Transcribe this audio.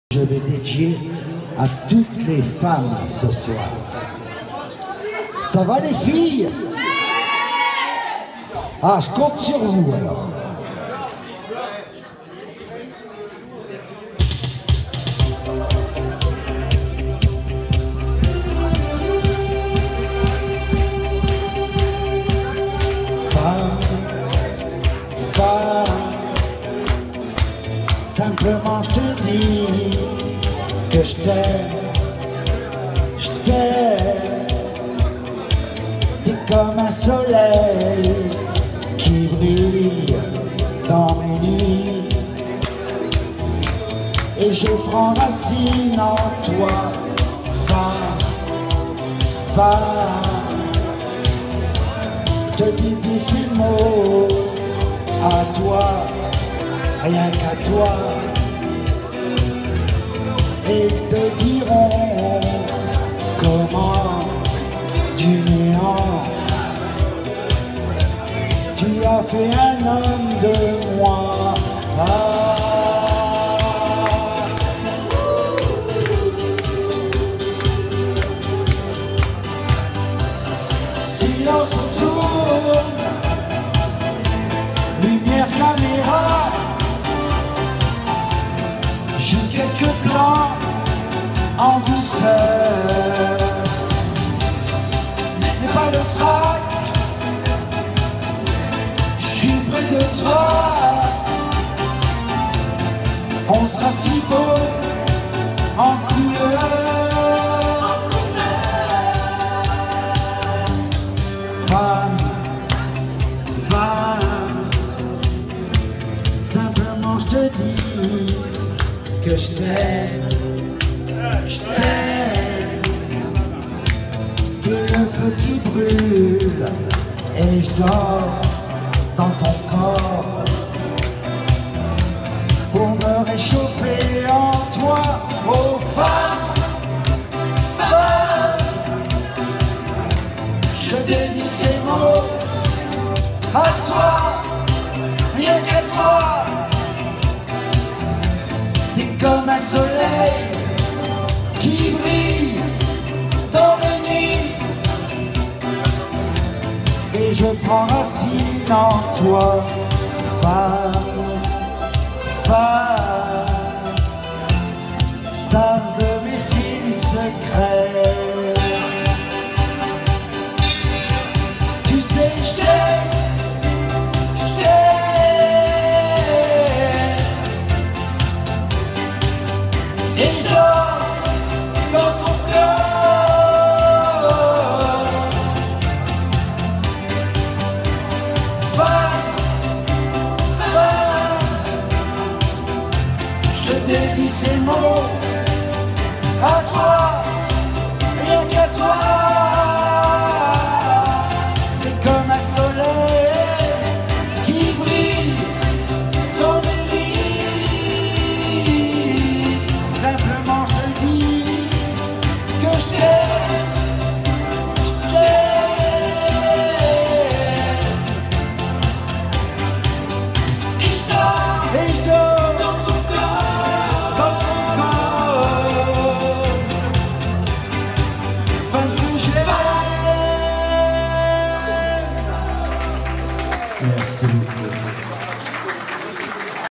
Je vais dédier à toutes les femmes ce soir. Ça va les filles? Ah, je compte sur vous alors. Simplement je te dis que je t'aime, t'es comme un soleil qui brille dans mes nuits, et je prends racine en toi, femme, je te dis ces mots à toi, rien qu'à toi, et ils te diront comment du néant tu as fait un homme de moi. Silence autour, lumière, caméra, juste quelques plans en douceur. N'aie pas le trac, je suis près de toi. On sera si beau en couleur. Femme, simplement je te dis que je t'aime, t'es le feu qui brûle et je dors dans ton corps pour me réchauffer en toi. Oh femme, je te dédie ces mots à toi, rien qu'à toi. T'es comme un soleil qui brille dans les nuits, et je prends racine en toi, femme, star de mes films secrets. Tu sais, je t'aime, et je dors dans ton cœur. Femme, je te dédie ces mots à toi, rien qu'à toi.